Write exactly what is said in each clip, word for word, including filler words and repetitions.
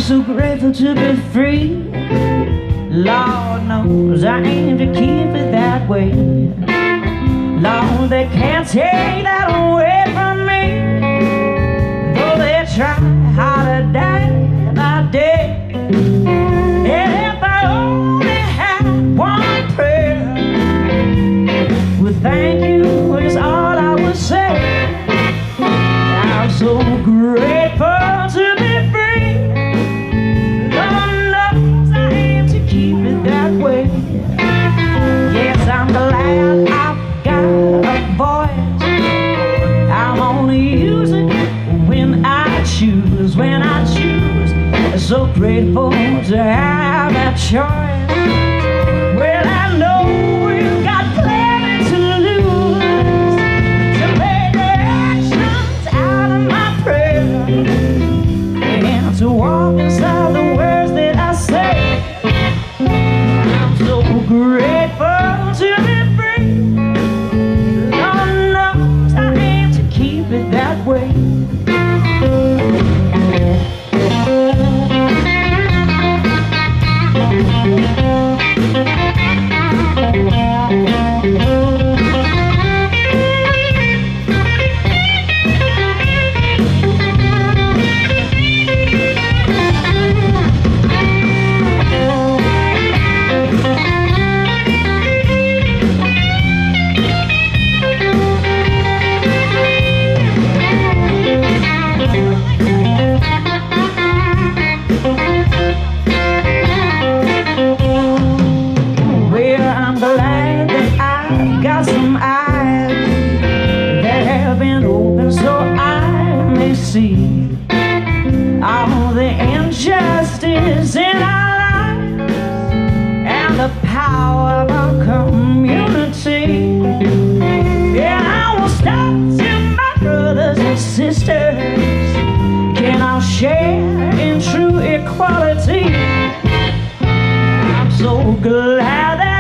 so grateful to be free. Lord knows I aim to keep it that way. Lord, they can't take that away from me, though they try harder day by day. And if I only had one prayer, well, thank you is all I would say. I'm so grateful to be free. Lord knows I aim to keep it that way. Yes, I'm glad I've got a voice. I'm only using it when I choose, when I choose. So grateful to have that choice. Well, I know we've got plenty to lose, to make the actions out of my prayer, and to walk inside the words that I say. I'm so grateful to be free. Lord knows I aim to keep it that way. Some eyes that have been opened so I may see all the injustice in our lives and the power of our community. And I will stop till my brothers and sisters can all share in true equality. I'm so glad that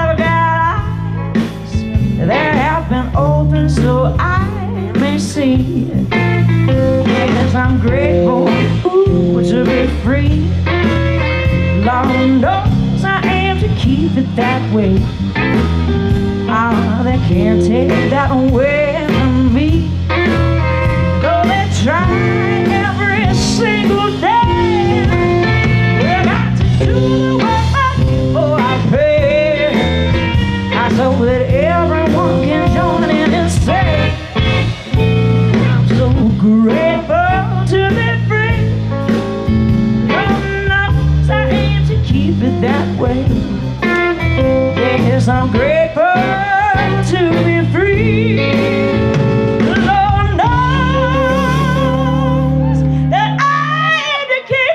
there have been open so I may see. Yes, I'm grateful, ooh, to be free. Lord knows I aim to keep it that way. Ah, they can't take that away from me, though they try every single day. We've got to do the work before I pay. I so that everyone can join in and say, I'm so grateful to be free. Lord knows I aim to keep it that way. Yes, I'm grateful to be free. Lord knows that I aim to keep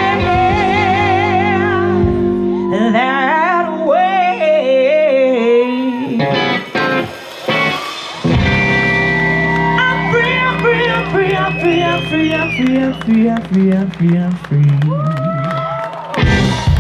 it that way. I'm free, I'm free, I'm free, I'm free, I'm free, I'm free, I'm free, I'm free, I'm free.